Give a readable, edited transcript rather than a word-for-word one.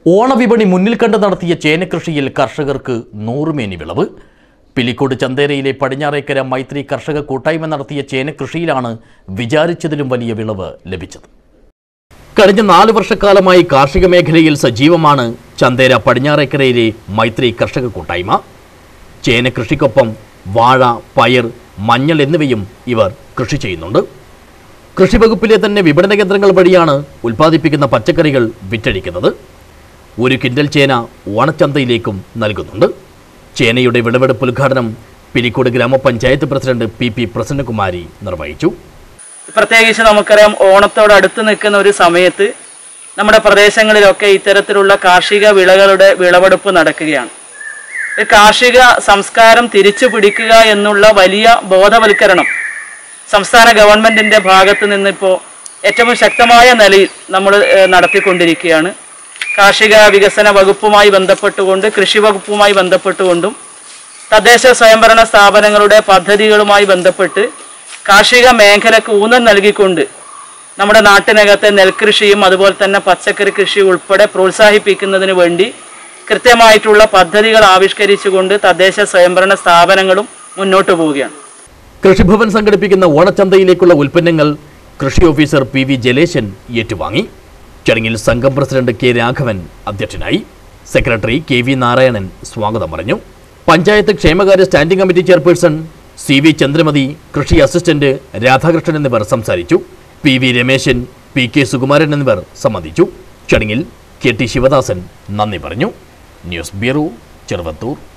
ഓണവിപണി മുന്നിൽ കണ്ട് നടത്തിയ ചേനകൃഷിയിൽ കർഷകർക്ക് നൂറുമേനി വിളവ്. പിലിക്കോട് ചന്തേരയിലെ പടിഞ്ഞാറേക്കര മൈത്രി കർഷക കൂട്ടായ്മ നടത്തിയ ചേനകൃഷിയിലാണ് വിചാരിച്ചതിലും വലിയ വിളവ് ലഭിച്ചത്. കഴിഞ്ഞ 4 വർഷക്കാലമായി കാർഷിക മേഖലയിൽ സജീവമാണ് ചന്തേര പടിഞ്ഞാറേക്കരയിലെ മൈത്രി കർഷക കൂട്ടായ്മ. ചേനകൃഷിക്കൊപ്പം വാഴ, പയർ, മഞ്ഞൾ എന്നിവയും ഇവർ കൃഷി ചെയ്യുന്നുണ്ട്. കൃഷിവകുപ്പിലെ തന്നെ വിപണന കേന്ദ്രങ്ങൾ വഴിയാണ് ഉൽപ്പാദിപ്പിക്കുന്ന പച്ചക്കറികൾ വിറ്റഴിക്കുന്നത്. 1 കിൻഡൽ ചേന ഓണച്ചന്തയിലേക്കും നൽകുന്നുണ്ട്. ചേനയുടെ വിളവെടുപ്പ് ഉദ്ഘാടനം പിലിക്കോട് ഗ്രാമപഞ്ചായത്ത് പ്രസിഡന്റ് പി പ്രസന്നകുമാരി നിർവഹിച്ചു. പ്രത്യേകിച്ച് നമുക്കറിയാം, ഓണത്തോടടുത്ത് നിൽക്കുന്ന ഒരു സമയത്ത് നമ്മുടെ പ്രദേശങ്ങളിലൊക്കെ ഇത്തരത്തിലുള്ള കാർഷിക വിളകളുടെ വിളവെടുപ്പ് നടക്കുകയാണ്. കാർഷിക സംസ്കാരം തിരിച്ചു പിടിക്കുക എന്നുള്ള വലിയ ബോധവൽക്കരണം സംസ്ഥാന ഗവൺമെന്റിന്റെ ഭാഗത്ത് നിന്നിപ്പോൾ ഏറ്റവും ശക്തമായ നിലയിൽ നമ്മൾ നടത്തിക്കൊണ്ടിരിക്കുകയാണ്. കാർഷിക വികസന വകുപ്പുമായി ബന്ധപ്പെട്ടുകൊണ്ട്, കൃഷി വകുപ്പുമായി ബന്ധപ്പെട്ടുകൊണ്ടും തദ്ദേശ സ്വയംഭരണ സ്ഥാപനങ്ങളുടെ പദ്ധതികളുമായി ബന്ധപ്പെട്ട് കാർഷിക മേഖലക്ക് ഊന്നൽ നൽകിക്കൊണ്ട് നമ്മുടെ നാട്ടിനകത്തെ നെൽകൃഷിയും അതുപോലെ തന്നെ പച്ചക്കറി കൃഷി ഉൾപ്പെടെ പ്രോത്സാഹിപ്പിക്കുന്നതിന് വേണ്ടി കൃത്യമായിട്ടുള്ള പദ്ധതികൾ ആവിഷ്കരിച്ചുകൊണ്ട് തദ്ദേശ സ്വയംഭരണ സ്ഥാപനങ്ങളും മുന്നോട്ട് പോവുകയാണ്. കൃഷിഭവൻ സംഘടിപ്പിക്കുന്ന ഓണച്ചന്തയിലേക്കുള്ള ഉൽപ്പന്നങ്ങൾ കൃഷി ഓഫീസർ PV ജലേശൻ ഏറ്റുവാങ്ങി. ചടങ്ങിൽ സംഘം പ്രസിഡന്റ് K രാഘവൻ അധ്യക്ഷനായി. സെക്രട്ടറി KV നാരായണൻ സ്വാഗതം പറഞ്ഞു. പഞ്ചായത്ത് ക്ഷേമകാര്യ standing committee chairperson CV Chandramathi, കൃഷി അസിസ്റ്റന്റ് രാധാകൃഷ്ണൻ എന്നിവർ സംസാരിച്ചു. PV രമേശൻ, PK സുകുമാരൻ എന്നിവർ സംബന്ധിച്ചു. ചടങ്ങിൽ KT ശിവദാസൻ നന്ദി പറഞ്ഞു. News bureau, Cheruvathur.